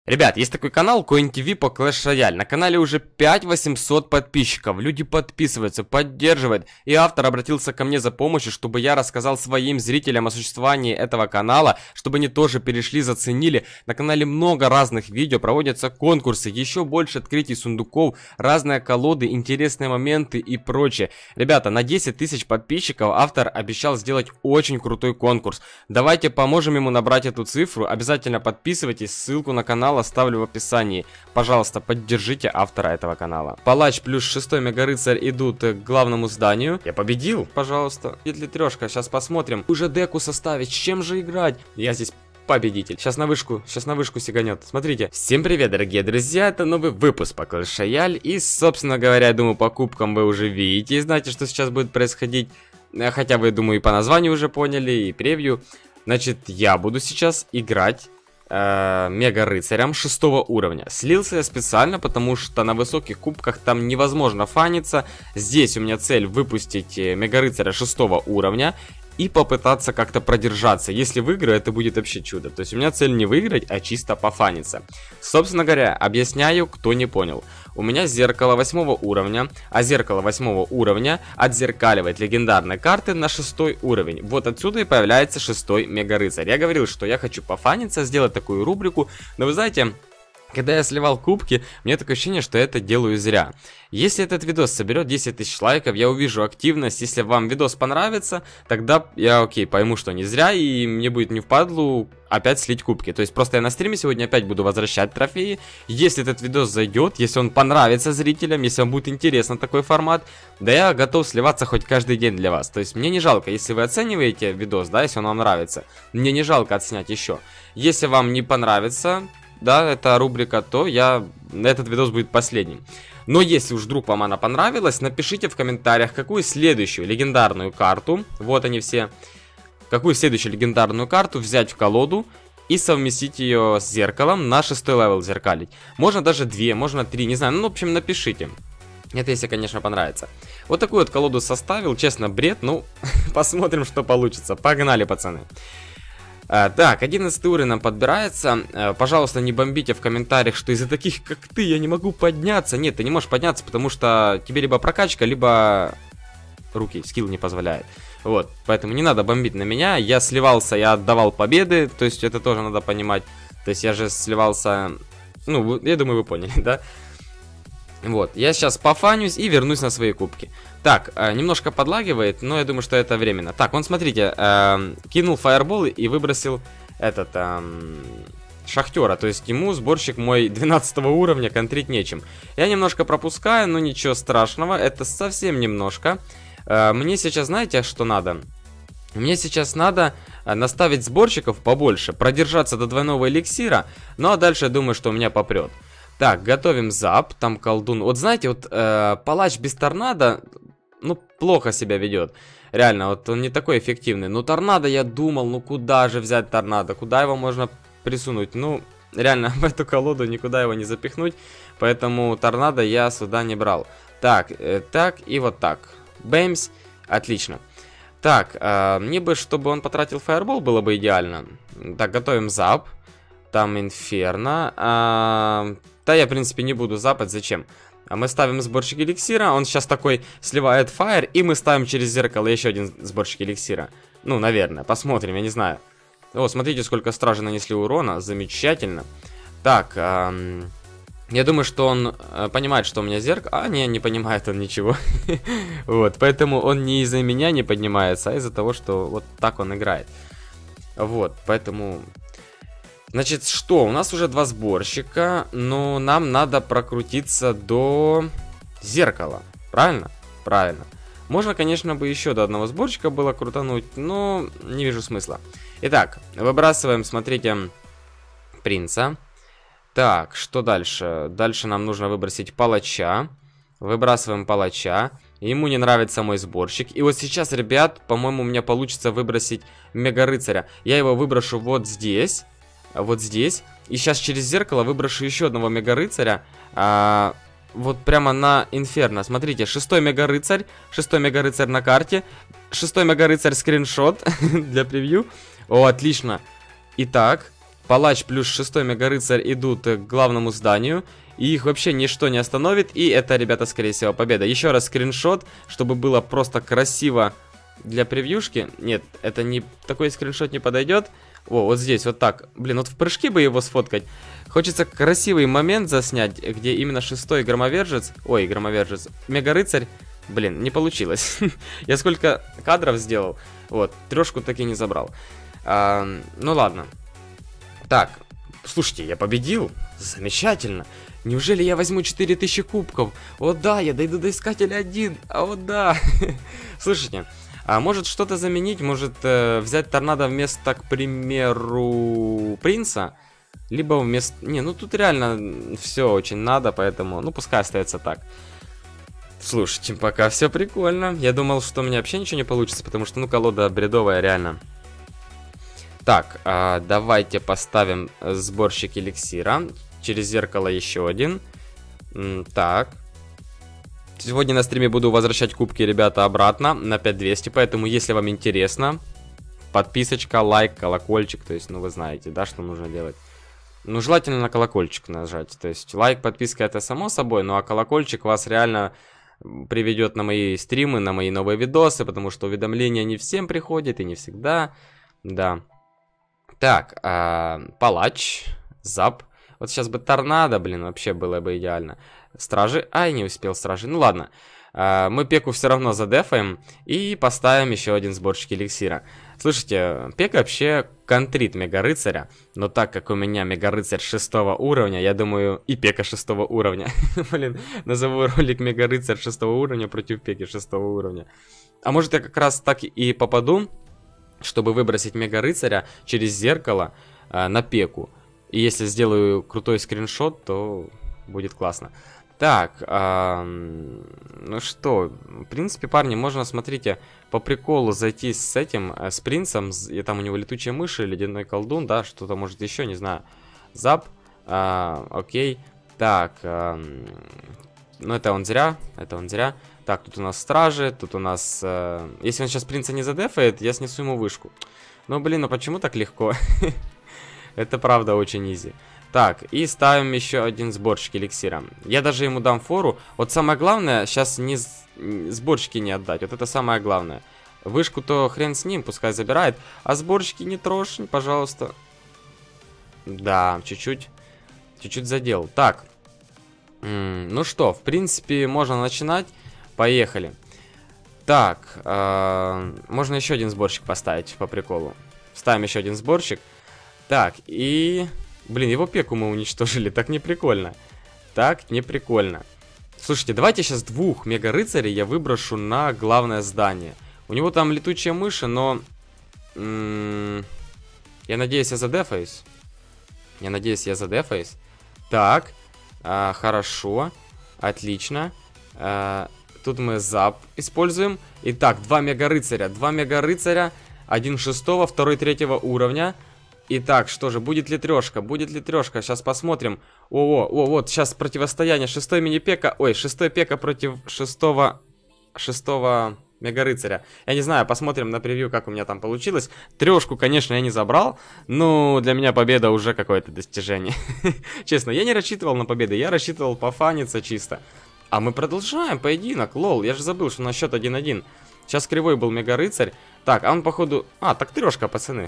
Ребят, есть такой канал CoinTV по Clash Royale. На канале уже 5800 подписчиков. Люди подписываются, поддерживают. И автор обратился ко мне за помощью, чтобы я рассказал своим зрителям о существовании этого канала, чтобы они тоже перешли, заценили. На канале много разных видео, проводятся конкурсы, еще больше открытий сундуков, разные колоды, интересные моменты и прочее. Ребята, на 10 тысяч подписчиков автор обещал сделать очень крутой конкурс. Давайте поможем ему набрать эту цифру. Обязательно подписывайтесь, ссылку на канал оставлю в описании. Пожалуйста, поддержите автора этого канала. Палач плюс 6 мегарыцарь идут к главному зданию. Я победил, пожалуйста. Если трешка, сейчас посмотрим. Уже деку составить, с чем же играть? Я здесь победитель. Сейчас на вышку сиганет. Смотрите. Всем привет, дорогие друзья. Это новый выпуск по Clash Royale. И, собственно говоря, я думаю, по кубкам вы уже видите и знаете, что сейчас будет происходить. Хотя вы, думаю, и по названию уже поняли, и превью. Значит, я буду сейчас играть мега рыцарем 6 уровня. Слился я специально, потому что на высоких кубках там невозможно фаниться. Здесь у меня цель выпустить мега рыцаря 6 уровня и попытаться как-то продержаться. Если выиграю, это будет вообще чудо. То есть у меня цель не выиграть, а чисто пофаниться. Собственно говоря, объясняю, кто не понял. У меня зеркало 8 уровня, а зеркало 8 уровня отзеркаливает легендарные карты на 6 уровень. Вот отсюда и появляется 6 мега рыцарь. Я говорил, что я хочу пофаниться, сделать такую рубрику, но вы знаете... Когда я сливал кубки, мне такое ощущение, что я это делаю зря. Если этот видос соберет 10 тысяч лайков, я увижу активность. Если вам видос понравится, тогда я, пойму, что не зря, и мне будет не впадлу опять слить кубки. То есть просто я на стриме сегодня опять буду возвращать трофеи. Если этот видос зайдет, если он понравится зрителям, если вам будет интересно такой формат, да я готов сливаться хоть каждый день для вас. То есть мне не жалко, если вы оцениваете видос, да, если он вам нравится, мне не жалко отснять еще. Если вам не понравится... Да, это рубрика, то этот видос будет последним. Но если уж вдруг вам она понравилась, напишите в комментариях, какую следующую легендарную карту, вот они все, какую следующую легендарную карту взять в колоду и совместить ее с зеркалом на 6 левел зеркалить. Можно даже 2, можно 3, не знаю, ну, в общем, напишите. Это если, конечно, понравится. Вот такую вот колоду составил, честно, бред, ну, посмотрим, что получится. Погнали, пацаны. Так, 11 уровень нам подбирается. Пожалуйста, не бомбите в комментариях, что из-за таких, как ты, я не могу подняться. Нет, ты не можешь подняться, потому что тебе либо прокачка, либо руки, скилл не позволяет. Вот, поэтому не надо бомбить на меня. Я сливался, я отдавал победы, то есть это тоже надо понимать. То есть я же сливался, ну, я думаю, вы поняли, да? Вот, я сейчас пофанюсь и вернусь на свои кубки. Так, немножко подлагивает, но я думаю, что это временно. Так, он, смотрите, кинул фаербол и выбросил этот шахтера. То есть ему сборщик мой 12 уровня контрить нечем. Я немножко пропускаю, но ничего страшного, это совсем немножко. Мне сейчас, знаете, что надо? Мне сейчас надо наставить сборщиков побольше, продержаться до двойного эликсира, ну а дальше я думаю, что у меня попрет. Так, готовим зап, там колдун. Вот знаете, вот палач без торнадо, ну, плохо себя ведет. Реально, вот он не такой эффективный. Но торнадо, я думал, ну куда же взять торнадо? Куда его можно присунуть? Ну, реально, в эту колоду никуда его не запихнуть. Поэтому торнадо я сюда не брал. Так, так и вот так. Бэмс, отлично. Так, мне бы, чтобы он потратил фаербол, было бы идеально. Так, готовим зап. Там инферно. Да, я, в принципе, не буду запать. Зачем? Мы ставим сборщик эликсира. Он сейчас такой сливает фаер. И мы ставим через зеркало еще один сборщик эликсира. Ну, наверное. Посмотрим, я не знаю. О, смотрите, сколько стражи нанесли урона. Замечательно. Так, я думаю, что он понимает, что у меня зеркало. А, не понимает он ничего. Вот, поэтому он не из-за меня не поднимается, а из-за того, что вот так он играет. Вот, поэтому... Значит, что? У нас уже 2 сборщика, но нам надо прокрутиться до зеркала. Правильно? Правильно. Можно, конечно, бы еще до одного сборщика было крутануть, но не вижу смысла. Итак, выбрасываем, смотрите, принца. Так, что дальше? Дальше нам нужно выбросить палача. Выбрасываем палача. Ему не нравится мой сборщик. И вот сейчас, ребят, по-моему, у меня получится выбросить мега рыцаря. Я его выброшу вот здесь. Вот здесь. И сейчас через зеркало выброшу еще одного мега рыцаря. Вот прямо на инферно. Смотрите, 6 мега рыцарь. 6 мега рыцарь на карте. 6 мега рыцарь скриншот для превью. О, отлично. Итак, Палач плюс 6 мегарыцарь идут к главному зданию. И их вообще ничто не остановит. И это, ребята, скорее всего, победа. Еще раз скриншот, чтобы было просто красиво для превьюшки. Нет, это не... Такой скриншот не подойдет. О, вот здесь, вот так. Блин, вот в прыжке бы его сфоткать. Хочется красивый момент заснять, где именно 6-й громовержец... Ой, громовержец. Мегарыцарь. Блин, не получилось. Я сколько кадров сделал. Вот, 3-шку так и не забрал. Ну ладно. Так, слушайте, я победил. Замечательно. Неужели я возьму 4000 кубков? О да, я дойду до Искателя 1. О да. Слушайте, а может что-то заменить? Может взять торнадо вместо, к примеру, принца? Либо вместо... Не, ну тут реально все очень надо, поэтому... Ну пускай остается так. Слушайте, пока все прикольно. Я думал, что у меня вообще ничего не получится, потому что, ну, колода бредовая, реально. Так, давайте поставим сборщик эликсира. Через зеркало еще один. Так. Сегодня на стриме буду возвращать кубки, ребята, обратно на 5200. Поэтому, если вам интересно, подписочка, лайк, колокольчик. То есть, ну, вы знаете, да, что нужно делать. Ну, желательно на колокольчик нажать. То есть, лайк, подписка — это само собой. Ну, а колокольчик вас реально приведет на мои стримы, на мои новые видосы. Потому что уведомления не всем приходят и не всегда. Да. Так, палач, зап. Вот сейчас бы торнадо, блин, вообще было бы идеально. Стражи, ай, не успел стражи. Ну ладно, мы пеку все равно задефаем и поставим еще один сборщик эликсира. Слушайте, пека вообще контрит мегарыцаря. Но так как у меня мегарыцарь 6 уровня, я думаю, и пека 6 уровня. Блин, назову ролик мегарыцарь 6 уровня против пеки 6 уровня. А может я как раз так и попаду, чтобы выбросить мегарыцаря через зеркало на пеку. И если сделаю крутой скриншот, то будет классно. Так, ну что, в принципе, парни, можно, смотрите, по приколу зайти с этим, с принцем, и там у него летучая мышь, ледяной колдун, да, что-то может еще, не знаю. Зап, окей. Так, ну это он зря, Так, тут у нас стражи, тут у нас... если он сейчас принца не задефает, я снесу ему вышку. Ну, блин, ну почему так легко? Это правда очень изи. Так, и ставим еще один сборщик эликсира. Я даже ему дам фору. Вот самое главное, сейчас не сборщики не отдать. Вот это самое главное. Вышку-то хрен с ним, пускай забирает. А сборщики не трожь, пожалуйста. Да, чуть-чуть задел. Так, ну что, в принципе, можно начинать. Поехали. Так, можно еще один сборщик поставить по приколу. Ставим еще один сборщик. Так, и... Блин, его пеку мы уничтожили, так не прикольно. Так, не прикольно. Слушайте, давайте сейчас 2 мега-рыцарей я выброшу на главное здание. У него там летучая мышь, но... я надеюсь, я задефаюсь. Так, хорошо. Отлично. Тут мы зап используем. Итак, 2 мега-рыцаря. Один 6-го, второй 3-го уровня. Итак, что же, будет ли трешка? Сейчас посмотрим. Вот, сейчас противостояние 6-й мини-пека. Ой, 6-й пека против 6-го мега-рыцаря. Я не знаю, посмотрим на превью, как у меня там получилось. Трешку, конечно, я не забрал. Но для меня победа уже какое-то достижение. Честно, я не рассчитывал на победу. Я рассчитывал пофаниться чисто. А мы продолжаем поединок, лол. Я же забыл, что на счет 1-1. Сейчас кривой был мега-рыцарь. Так, а он походу... так трешка, пацаны.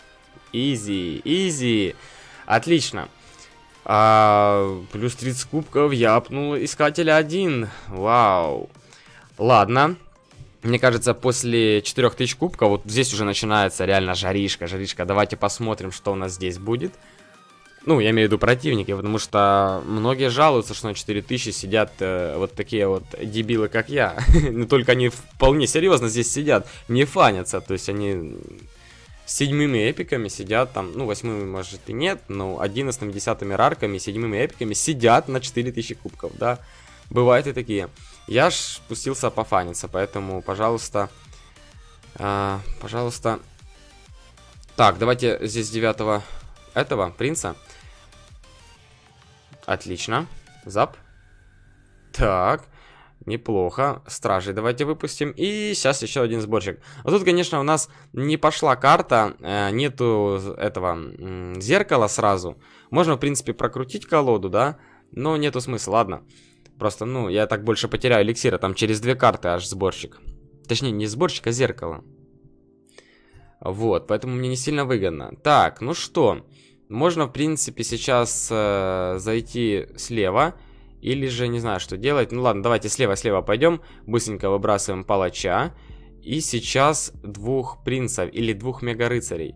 Изи. Отлично. Плюс 30 кубков я апнул Искателя 1. Вау. Ладно. Мне кажется, после 4000 кубков, вот здесь уже начинается реально жаришка. Давайте посмотрим, что у нас здесь будет. Ну, я имею в виду противники, потому что многие жалуются, что на 4000 сидят вот такие вот дебилы, как я. Но только они вполне серьезно здесь сидят, не фанятся. То есть они... С 7-ми эпиками сидят там, ну 8-ми может и нет, но 11-ми, 10-ми рарками, 7-ми эпиками сидят на 4000 кубков, да. Бывают и такие. Я ж спустился пофаниться, поэтому, пожалуйста, пожалуйста. Так, давайте здесь 9-го этого, принца. Отлично. Зап. Так. Неплохо. Стражей давайте выпустим. И сейчас еще один сборщик. Вот тут, конечно, у нас не пошла карта. Нету этого зеркала сразу. Можно, в принципе, прокрутить колоду, да? Но нету смысла, ладно. Просто, ну, я так больше потеряю эликсира. Там через 2 карты аж сборщик. Точнее, не сборщик, а зеркало. Вот, поэтому мне не сильно выгодно. Так, ну что. Можно, в принципе, сейчас зайти слева. Или же, не знаю, что делать. Ну ладно, давайте слева пойдем. Быстренько выбрасываем палача. И сейчас 2 принцев или 2 мега-рыцарей.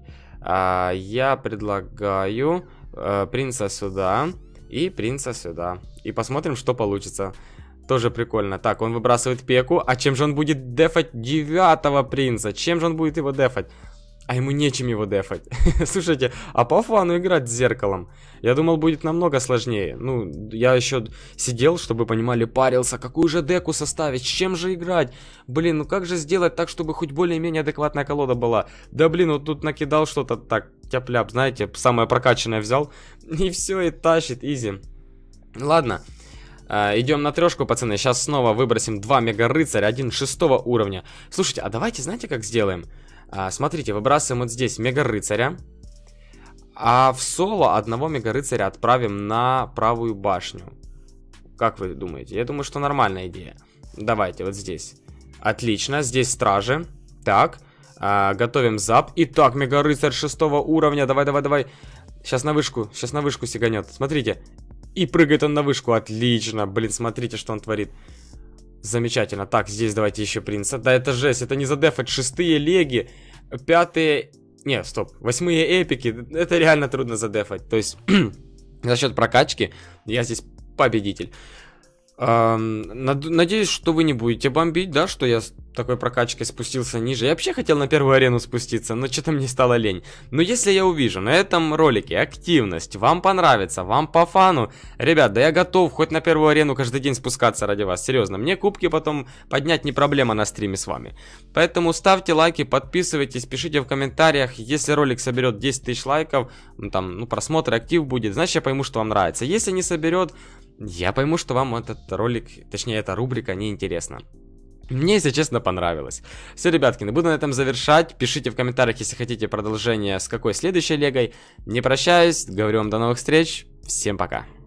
Я предлагаю принца сюда и принца сюда. И посмотрим, что получится. Тоже прикольно. Так, он выбрасывает пеку. А чем же он будет дефать 9-го принца? Чем же он будет его дефать? А ему нечем его дефать. Слушайте, а по фану играть с зеркалом? Я думал, будет намного сложнее. Ну, я еще сидел, чтобы понимали, парился. Какую же деку составить? С чем же играть? Блин, ну как же сделать так, чтобы хоть более-менее адекватная колода была? Да блин, вот тут накидал что-то так, тяп-ляп, знаете, самое прокачанное взял. И все, и тащит, изи. Ладно. Идем на 3, пацаны. Сейчас снова выбросим 2 мега-рыцаря, один 6-го уровня. Слушайте, а давайте, знаете, как сделаем? Смотрите, выбрасываем вот здесь мега-рыцаря. А в соло 1 мега-рыцаря отправим на правую башню. Как вы думаете? Я думаю, что нормальная идея. Давайте, вот здесь. Отлично, здесь стражи. Так, готовим зап. Итак, мега-рыцарь 6-го уровня. Давай. Сейчас на вышку сиганет. Смотрите. И прыгает он на вышку. Отлично. Блин, смотрите, что он творит. Замечательно. Так, здесь давайте еще принца. Да, это жесть. Это не задефать. 6-е леги. 5-е... Не, стоп. 8-е эпики. Это реально трудно задефать. То есть, за счет прокачки я здесь победитель. Надеюсь, что вы не будете бомбить, да, что я с такой прокачкой спустился ниже. Я вообще хотел на первую арену спуститься, но что-то мне стало лень. Но если я увижу на этом ролике активность, вам понравится, вам по фану, ребят, да я готов хоть на первую арену каждый день спускаться ради вас, серьезно. Мне кубки потом поднять не проблема на стриме с вами. Поэтому ставьте лайки, подписывайтесь, пишите в комментариях. Если ролик соберет 10 тысяч лайков, ну просмотр, актив будет, значит я пойму, что вам нравится. Если не соберет... Я пойму, что вам этот ролик, точнее эта рубрика не интересна. Мне, если честно, понравилось. Все, ребятки, буду на этом завершать. Пишите в комментариях, если хотите продолжение с какой следующей легой. Не прощаюсь, говорю вам до новых встреч. Всем пока.